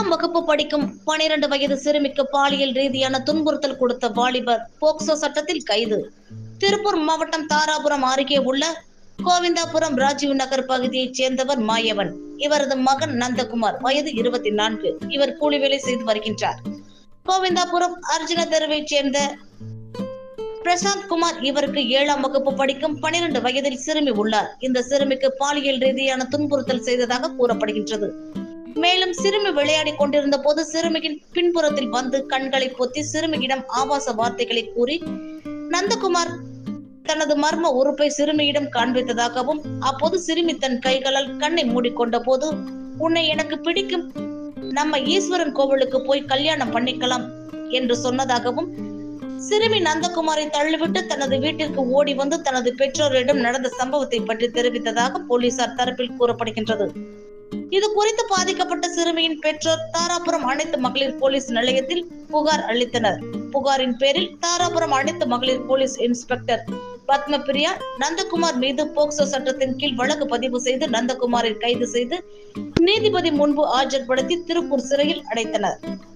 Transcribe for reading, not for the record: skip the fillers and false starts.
வகுப்பு படிக்கும் 12 வயது சிறுமிக்கு பாலியல் ரீதியான துன்புறுத்தல் கொடுத்த வாலிபர் போக்சோ சட்டத்தில் கைது. திருப்பூர் மாவட்டம் தாராபுரம் அருகே உள்ள கோவிந்தாபுரம் ராஜீவ் நகர் பகுதியைச் சேர்ந்தவர் மாயவன். இவரது மகன் நந்தகுமார், வயது 24. இவர் கூலி வேலை செய்து வருகின்றார். கோவிந்தாபுரம் அர்ஜுன தெருவைச் சேர்ந்த பிரசாந்த் குமார் இவருக்கு 7ஆம் வகுப்பு படிக்கும் 12 வயதில் சிறுமி உள்ளார். இந்த சிறுமிக்கு பாலியல் ரீதியான துன்புறுத்தல் செய்ததாக கூறப்படுகின்றது. மேலும் சிறுமி விளையாடி கொண்டிருந்த போது சிறுமியின் பின்புறத்தில் வந்து கண்களை பொத்தி சிறுமியிடம் ஆபாச வார்த்தைகளை கூறி நந்தகுமார் தனது மர்ம உறுப்பை சிறுமியிடம் காண்பித்ததாகவும், அப்போது சிறுமி தன் கைகளால் கண்ணை மூடிக்கொண்ட போது, உன்னை எனக்கு பிடிக்கும், நம்ம ஈஸ்வரன் கோவிலுக்கு போய் கல்யாணம் பண்ணிக்கலாம் என்று சொன்னதாகவும், சிறுமி நந்தகுமாரை தள்ளிவிட்டு தனது வீட்டிற்கு ஓடி வந்து தனது பெற்றோரிடம் நடந்த சம்பவத்தை பற்றி தெரிவித்ததாக போலீசார் தரப்பில் கூறப்படுகின்றது. இது குறித்து பாதிக்கப்பட்ட சிறுமியின் பெற்றோர் தாராபுரம் அனைத்து மகளிர் போலீஸ் நிலையத்தில் புகார் அளித்தனர். புகாரின் பேரில் தாராபுரம் அனைத்து மகளிர் போலீஸ் இன்ஸ்பெக்டர் பத்மபிரியா நந்தகுமார் மீது போக்சோ சட்டத்தின் கீழ் வழக்கு பதிவு செய்து நந்தகுமாரை கைது செய்து நீதிபதி முன்பு ஆஜர்படுத்தி திருப்பூர் சிறையில் அடைத்தனர்.